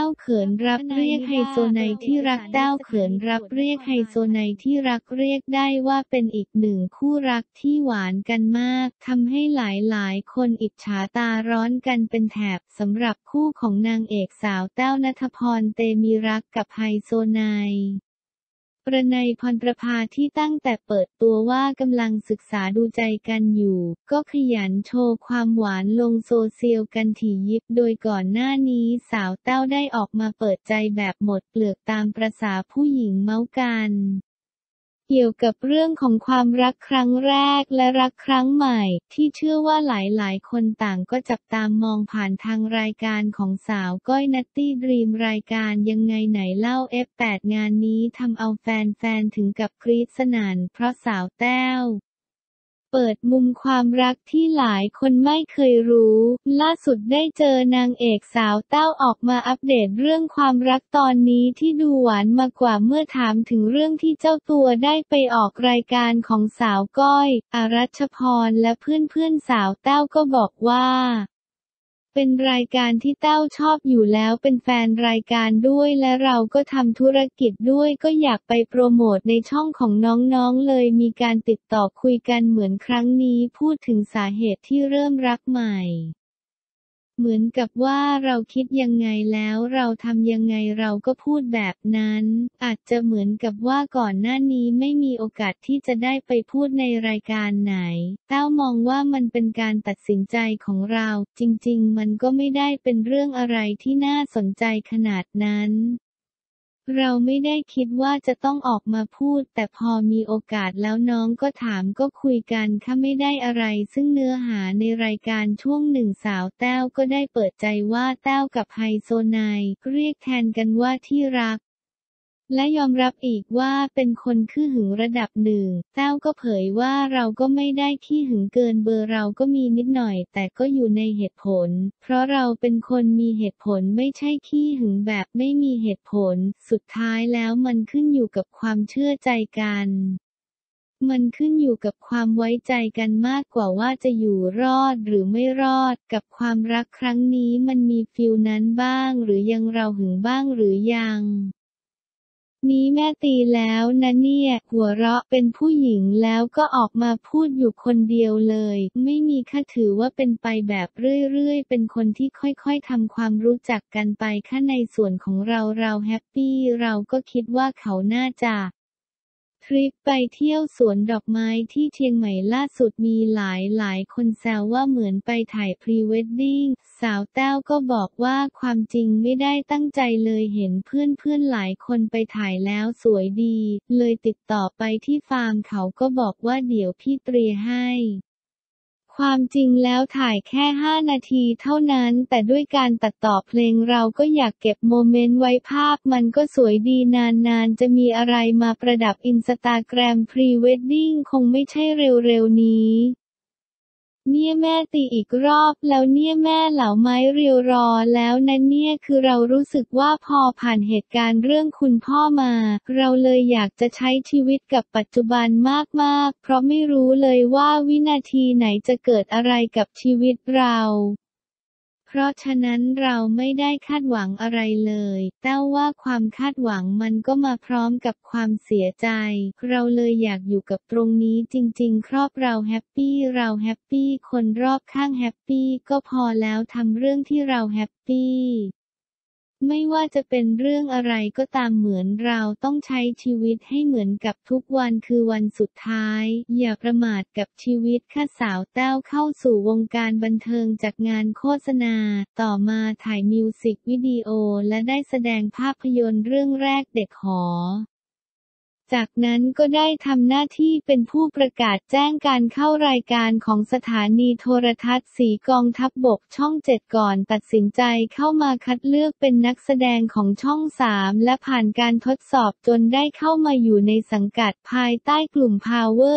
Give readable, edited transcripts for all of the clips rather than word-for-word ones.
าเขินรับเรียกไฮโซไนที่รักเต้าเขินรับเรียกไฮโซไนที่รักเรียกได้ว่าเป็นอีกหนึ่งคู่รักที่หวานกันมากทำให้หลายๆคนอิจฉาตาร้อนกันเป็นแถบสำหรับคู่ของนางเอกสาวแต้วณัฐพรเตมีรักกับไฮโซไนประไน พรประภาที่ตั้งแต่เปิดตัวว่ากำลังศึกษาดูใจกันอยู่ก็ขยันโชว์ความหวานลงโซเชียลกันถี่ยิบโดยก่อนหน้านี้สาวแต้วได้ออกมาเปิดใจแบบหมดเปลือกตามประสาผู้หญิงเม้ากันเกี่ยวกับเรื่องของความรักครั้งแรกและรักครั้งใหม่ที่เชื่อว่าหลายๆคนต่างก็จับตามมองผ่านทางรายการของสาวก้อยนัตตี้ดรีมรายการยังไงไหนเล่า F8 งานนี้ทำเอาแฟนๆถึงกับกรี๊ดสนั่นเพราะสาวแต้วเปิดมุมความรักที่หลายคนไม่เคยรู้ล่าสุดได้เจอนางเอกสาวแต้วออกมาอัปเดตเรื่องความรักตอนนี้ที่ดูหวานมากกว่าเมื่อถามถึงเรื่องที่เจ้าตัวได้ไปออกรายการของสาวก้อยอรัชพรและเพื่อนๆสาวแต้วก็บอกว่าเป็นรายการที่แต้วชอบอยู่แล้วเป็นแฟนรายการด้วยและเราก็ทำธุรกิจด้วยก็อยากไปโปรโมทในช่องของน้องๆเลยมีการติดต่อคุยกันเหมือนครั้งนี้พูดถึงสาเหตุที่เริ่มรักใหม่เหมือนกับว่าเราคิดยังไงแล้วเราทำยังไงเราก็พูดแบบนั้นอาจจะเหมือนกับว่าก่อนหน้านี้ไม่มีโอกาสที่จะได้ไปพูดในรายการไหนแต้วมองว่ามันเป็นการตัดสินใจของเราจริงๆมันก็ไม่ได้เป็นเรื่องอะไรที่น่าสนใจขนาดนั้นเราไม่ได้คิดว่าจะต้องออกมาพูดแต่พอมีโอกาสแล้วน้องก็ถามก็คุยกันค่ะไม่ได้อะไรซึ่งเนื้อหาในรายการช่วงหนึ่งสาวแต้วก็ได้เปิดใจว่าแต้วกับไฮโซไนเรียกแทนกันว่าที่รักและยอมรับอีกว่าเป็นคนขี้หึงระดับหนึ่งแต้วก็เผยว่าเราก็ไม่ได้ขี้หึงเกินเบอร์เราก็มีนิดหน่อยแต่ก็อยู่ในเหตุผลเพราะเราเป็นคนมีเหตุผลไม่ใช่ขี้หึงแบบไม่มีเหตุผลสุดท้ายแล้วมันขึ้นอยู่กับความเชื่อใจกันมันขึ้นอยู่กับความไว้ใจกันมากกว่าว่าจะอยู่รอดหรือไม่รอดกับความรักครั้งนี้มันมีฟีลนั้นบ้างหรือยังเราหึงบ้างหรือยังนี้แม่ตีแล้วนะเนี่ยหัวเราะเป็นผู้หญิงแล้วก็ออกมาพูดอยู่คนเดียวเลยไม่มีค่ะถือว่าเป็นไปแบบเรื่อยๆเป็นคนที่ค่อยๆทำความรู้จักกันไปค่ะในส่วนของเราแฮปปี้เราก็คิดว่าเขาน่าจะทริปไปเที่ยวสวนดอกไม้ที่เชียงใหม่ล่าสุดมีหลายคนแซวว่าเหมือนไปถ่ายพรีเวดดิ้งสาวแต้วก็บอกว่าความจริงไม่ได้ตั้งใจเลยเห็นเพื่อนหลายคนไปถ่ายแล้วสวยดีเลยติดต่อไปที่ฟาร์มเขาก็บอกว่าเดี๋ยวพี่เตรียให้ความจริงแล้วถ่ายแค่5 นาทีเท่านั้นแต่ด้วยการตัดต่อเพลงเราก็อยากเก็บโมเมนต์ไว้ภาพมันก็สวยดีนานๆจะมีอะไรมาประดับอินสตาแกรมพรีเวดดิ้งคงไม่ใช่เร็วๆนี้เนี่ยแม่ตีอีกรอบแล้วเนี่ยแม่เหลาไม้เรียวรอแล้วนะเนี่ยคือเรารู้สึกว่าพอผ่านเหตุการณ์เรื่องคุณพ่อมาเราเลยอยากจะใช้ชีวิตกับปัจจุบันมากๆเพราะไม่รู้เลยว่าวินาทีไหนจะเกิดอะไรกับชีวิตเราเพราะฉะนั้นเราไม่ได้คาดหวังอะไรเลยแต้วว่าความคาดหวังมันก็มาพร้อมกับความเสียใจเราเลยอยากอยู่กับตรงนี้จริงๆครอบเราแฮปปี้เราแฮปปี้คนรอบข้างแฮปปี้ก็พอแล้วทำเรื่องที่เราแฮปปี้ไม่ว่าจะเป็นเรื่องอะไรก็ตามเหมือนเราต้องใช้ชีวิตให้เหมือนกับทุกวันคือวันสุดท้ายอย่าประมาทกับชีวิตค่ะสาวแต้วเข้าสู่วงการบันเทิงจากงานโฆษณาต่อมาถ่ายมิวสิกวิดีโอและได้แสดงภาพยนตร์เรื่องแรกเด็กหอจากนั้นก็ได้ทำหน้าที่เป็นผู้ประกาศแจ้งการเข้ารายการของสถานีโทรทัศน์สีกองทัพบกช่อง7ก่อนตัดสินใจเข้ามาคัดเลือกเป็นนักแสดงของช่อง3และผ่านการทดสอบจนได้เข้ามาอยู่ในสังกัดภายใต้กลุ่ม Power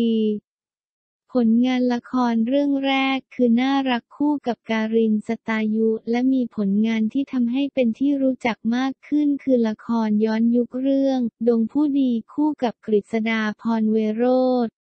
3ผลงานละครเรื่องแรกคือน่ารักคู่กับการิน สตายุและมีผลงานที่ทำให้เป็นที่รู้จักมากขึ้นคือละครย้อนยุคเรื่องดงผู้ดีคู่กับกฤษฎาพรเวโรจน์